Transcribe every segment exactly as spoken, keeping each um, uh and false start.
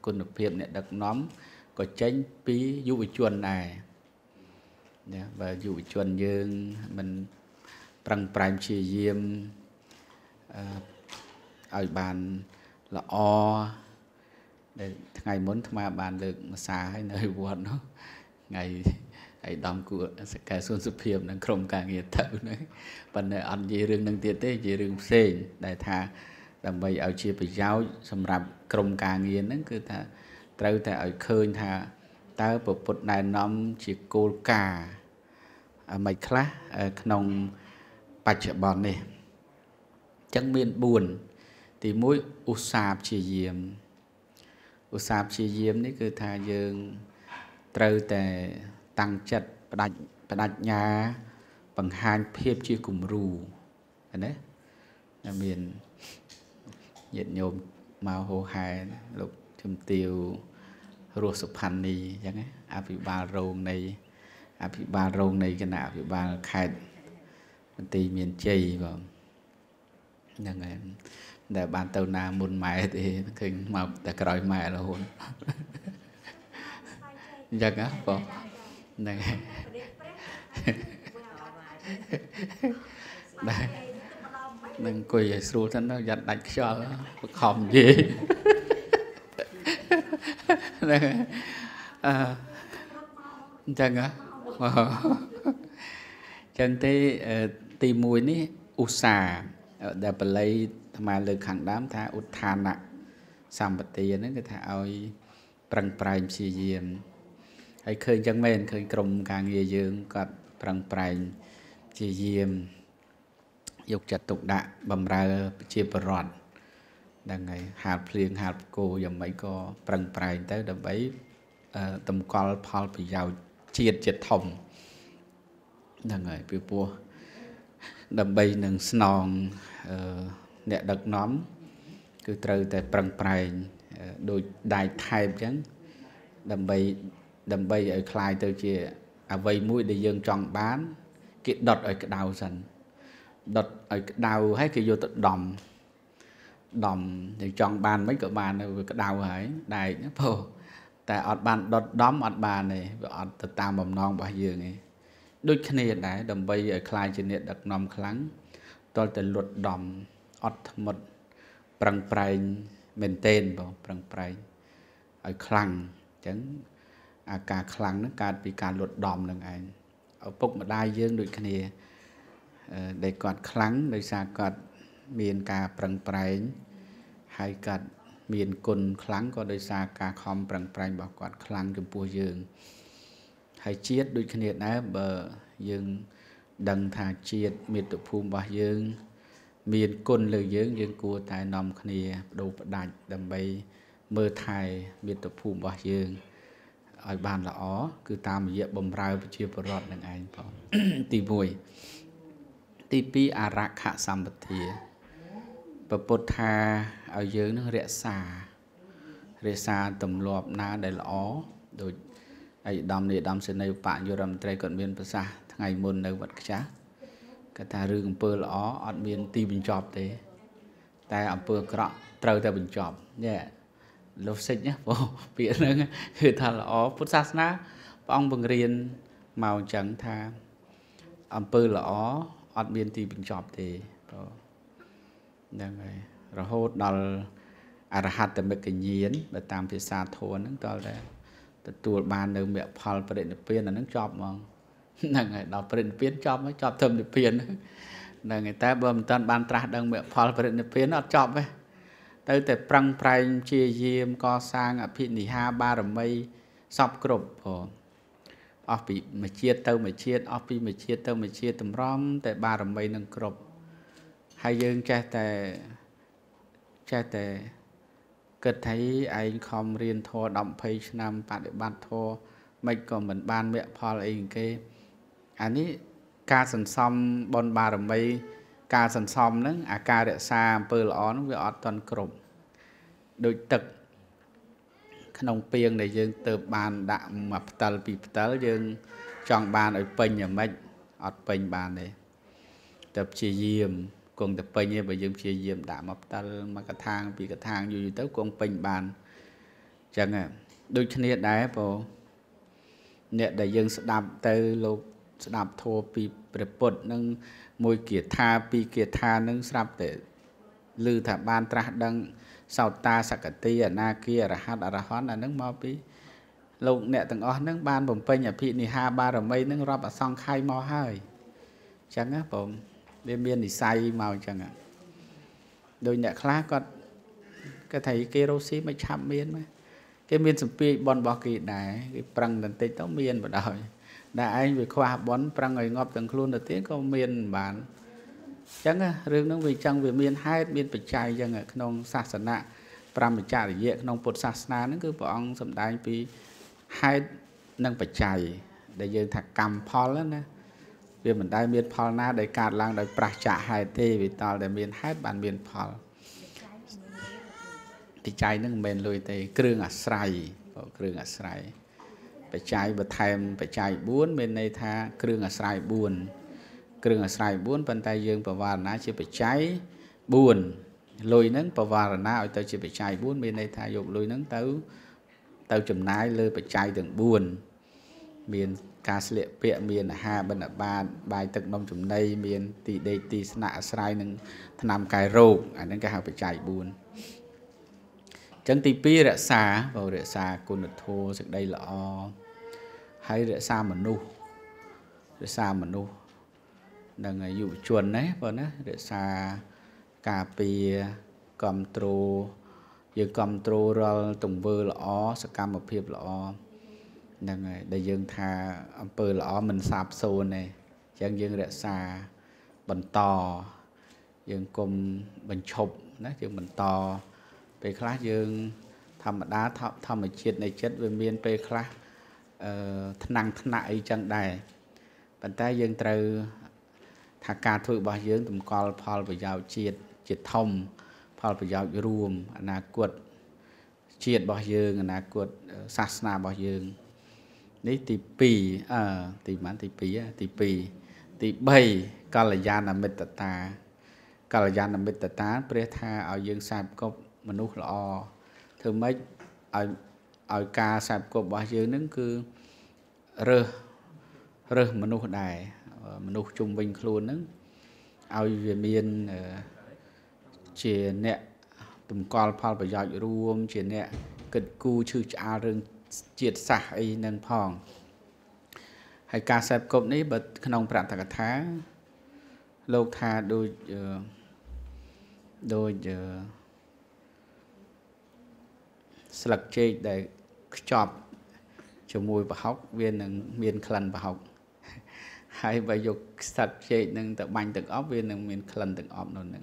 គុណភាពអ្នកដឹកនាំក៏ចេញពីយុវជនដែរណាបើយុវជនយើងមិនប្រឹងប្រែងព្យាយាមអឺឲ្យបានល្អដែលថ្ងៃមុនអាត្មាបានលើកម្សាឲ្យនៅវត្តនោះថ្ងៃឯដំគួរសកែសួនសុភាពនឹងក្រុមការងារទៅហ្នឹងប៉ុន្តែអត់និយាយរឿងនឹងទៀតទេនិយាយរឿងផ្សេងដែលថាដើម្បីឲ្យជាប្រយោជន៍សម្រាប់ក្រុមការងារហ្នឹងគឺថាត្រូវតែឲ្យឃើញថាតើពុទ្ធណែនាំជាគោលការណ៍មិនខ្លះក្នុងបច្ចុប្បន្ននេះអញ្ចឹងមានបួនទីមួយឧស្សាហ៍ព្យាយាមឧស្សាហ៍ព្យាយាមនេះគឺថាយើងត្រូវតែតាំងចិត្តបដិបដិញ្ញាបង្ហាញភាពជាគំរូណាមានញាតិញោមមកហោហែលោកជំទាវរស់សុផាន់នីអញ្ចឹងអភិបាលរងនៃអភិបាលរងនៃគណៈអភិបាលខេត្តបន្ទាយមានជ័យបងហ្នឹងហើយដែលបានទៅណាមុនម៉ែទេឃើញមកតែក្រោយម៉ែរហូតអញ្ចឹងហ៎បងហ្នឹងហើយនឹងអង្គុយឲ្យស្រួលទៅយ៉ាត់ដាច់ខ្យល់បខំនិយាយហ្នឹងអឺអញ្ចឹងហ៎អញ្ចឹងទេទីមួយនេះឧស្សាហ៍ដែលបល័យអាត្មាលើកខាងដើមថាឧទ្ធានៈសម្បទាហ្នឹងគឺថាឲ្យប្រឹងប្រែងព្យាយាមហើយឃើញចឹងមែនឃើញក្រុមការងារយើងគាត់ប្រឹងប្រែងព្យាយាមយកចិត្តទុកដាក់បម្រើប្រជាពលរដ្ឋហ្នឹងហើយហាលភ្លៀងហាលផ្គរយ៉ាងម៉េចក៏ប្រឹងប្រែងទៅដើម្បីតម្កល់ផលប្រយោជន៍ជាតិជាតិធំហ្នឹងហើយពីព្រោះដើម្បីនឹងស្នងអ្នកដឹកនាំគឺត្រូវតែប្រឹងប្រែងដោយដាយថែបអញ្ចឹងដើម្បីដើម្បីឲ្យคลายទៅជាអ្វីមួយដែលយើងចង់បានគេដុតឲ្យក្តៅសិនដុតឲ្យក្តៅហើយគេយកទៅដំដំយើងចង់បានមិនក៏បានវាក្តៅហើយដែកណាព្រោះតែអត់បានដុតដំអត់បានទេវាអត់ទៅតាមបំណងរបស់យើងទេដូចគ្នាដែរដើម្បីឲ្យคลายជាអ្នកដឹកនាំខ្លាំងតលតែលុតដំអត់ធ្មត់ប្រឹងប្រែងមែនទែនបងប្រឹងប្រែងឲ្យខ្លាំងអញ្ចឹងអាការខ្លាំងហ្នឹងកើតពីការលុតដំនឹងឯងឪពុកម្ដាយយើងដូចគ្នាដែលគាត់ខ្លាំងដោយសារគាត់មានការប្រឹងប្រែងហើយគាត់មានគុណខ្លាំងក៏ដោយសារការខំប្រឹងប្រែងរបស់គាត់ខ្លាំងចំពោះយើងហើយជាតិដូចគ្នាដែរបើយើងដឹងថាជាតិមាតុភូមិរបស់យើងមានគុណលើយើងយើងគួរតែនាំគ្នាបដូរផ្ដាច់ដើម្បីមើលថែមាតុភូមិរបស់យើងឲ្យបានល្អគឺតាមរយៈបម្រើប្រជាពលរដ្ឋនឹងឯងផងទីមួយទីពីរអរខសម្បទាពពុទ្ធថាឲ្យយើងនឹងរក្សារក្សាទម្លាប់ណាដែលល្អដូចឯកឧត្តមនាយឧត្តមសេនីយ៍បញ្ញារដ្ឋមន្ត្រីគាត់មានប្រសាសន៍ថ្ងៃមុននៅវត្តខ្ចាស់គាត់ថារឿងអំពើល្អអត់មានទីបញ្ចប់ទេតែអំពើអាក្រក់ត្រូវតែបញ្ចប់នេះលោកសិចណាបងពាក្យហ្នឹងគឺថាល្អពុទ្ធសាសនាព្រះអង្គបង្រៀនមកអញ្ចឹងថាអំពើល្អអត់មានទីបញ្ចប់ទេបងហ្នឹងហើយរហូតដល់អរហត្តមគ្គញាណបើតាមភាសាធម៌ហ្នឹងតើទទួលបាននៅមគ្គផលបរិនិព្វានអាហ្នឹងចប់ហ្មងហ្នឹងហើយដល់បរិនិព្វានចប់ហើយចប់ធម្មនិព្វានហ្នឹងហើយតែបើមិនតាន់បានត្រាស់ដឹងមគ្គផលបរិនិព្វានអត់ចប់ទេទៅតែប្រឹងប្រែងជាយាមកសាងអភិនិហាបារមីសពគ្រប់ផងអស់ពីមួយជាតិទៅមួយជាតិអស់ពីមួយជាតិទៅមួយជាតិតម្រង់តែបារមីនឹងគ្រប់ហើយយើងចេះតែចេះតែគិតថាឯងខំរៀនធម៌ដល់ยี่สิบឆ្នាំបដិបត្តិធម៌មិនក៏មិនបានមគ្គផលអីគេអានេះការសន្សំបុណ្យបារមីការសន្សំហ្នឹងអាការរក្សាអំពើល្អហ្នឹងវាអត់ទាន់គ្រប់ដូចទឹកក្នុងពាងដែលយើងទៅបានដាក់មួយផ្តិលពីរផ្តិលយើងចង់បានឲ្យពេញយ៉ាងម៉េចអត់ពេញបានទេតែព្យាយាមគង់តែពេញទេបើយើងព្យាយាមដាក់មកផ្តិលមកកថាងពីកថាងយូរយូរទៅគង់ពេញបាន chẳng à đôi chân nhiệt đá bộ nhiệt để dân sẽ đạp tới lúc sẽ đạp thô bị bật bột nâng môi kia tha bị kia tha nâng sạp để lư thả ban tra đăng sau ta sạc ti ở na kia là hát ở hón là nâng mò bị lúc nè từng ó nâng ban bồng pênh ở thị ni ha ba rồi mấy nâng rọp ở song khai mò hơi chẳng á bồng bên biên thì say màu chẳng ạ đôi nhạc khác có cái thầy kia rô xí mới chạm miên mà cái miên sụp pi bon bò kỳ này cái prang đần tây tao miên vào đời đã anh về khoa bón prang người ngọc từng luôn được tiếng có miên bản chẳng á riêng nó vì chẳng về miên hai miên bạch trai chẳng ạ nông sa sơn nạ pram bạch trai để nông bột sa na nó cứ bọn sầm đại vì hai nâng bạch trai để giờ thạc cầm phò đó nè vì mìnhได้miên phò na để cạt lang để bạch trai hai tê vì tao để miên hai bàn miên phò thì trái nó mền lùi tới kêu ngã sài kêu ngã sài phải trái và thèm phải trái buồn bên này tha kêu ngã sài buồn kêu ngã sài buồn bàn tay dương bảo vào ná chỉ phải trái buồn lùi nắng bảo vào ná ở tới chỉ phải trái buồn bên này tha dục lùi nắng tới tới chùm nái lùi phải trái từng buồn miền cá sấu bẹ miền hà bên ở ba bài tận nông chùm đây miền tì đây tì nã sài nâng tham cài rô anh nâng cái hàng phải trái buồn chẳng tí pi rạ xa vào rạ xa côn thô sực đây là o hay rạ xa mà nu rạ xa mà nu đằng dụ chuồn đấy vào nó rạ xa cà pi cầm trô giờ cầm trô ra tùng vơ là o sực cam một phiệp là o đằng đây dương thà âm pơ là o mình sạp xô này chẳng dương rạ xa bần to dương cùng bần chụp nó dương bần to về class dương thầm đá thầm ở chết này chết về miền về class năng thân nại chẳng đài bàn tay dương từ thà ca thôi bao dương tụm call Paul về giàu chết chết thông Paul về giàu rùm anh à quật chết bao dương anh à quật sasna bao dương đấy thì pì à thì mãn thì pì á thì pì thì bay cả là gian là mệt ta cả là gian là mệt ta pre tha ở dương sạp có mình nuốt lọ thường mấy ở ở ca sạp của bao nhiêu nứng cứ rơ rơ mình nuốt đài mình nuốt trung bình luôn nứng ao về miền chỉ nè tụm col phal bây giờ rùm chỉ nè kịch cu chữ cha rừng triệt xả ấy nâng phong hay ca sạp cộp này bật nông prang thạc thá lô tha đôi đôi sạc chơi để chọc cho mùi và hóc viên nâng miền khăn và hóc hay bây giờ sạc chơi nâng tự bánh tự ốp viên nâng miền khăn tự ốp nâng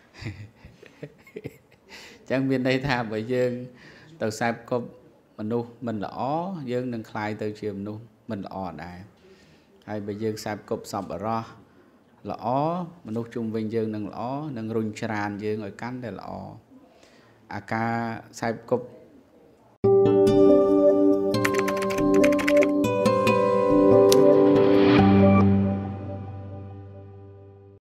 chẳng miền đây thà bởi dương tàu sạp có mình nu mình là ó dương nâng khai từ chiều nu mình là ó đại hay bây giờ sạp cộp sọc ở ro là ó mình nu chung vinh dương nâng là ó nâng rung tràn dương ở cắn đây là ó à ca sạp cộp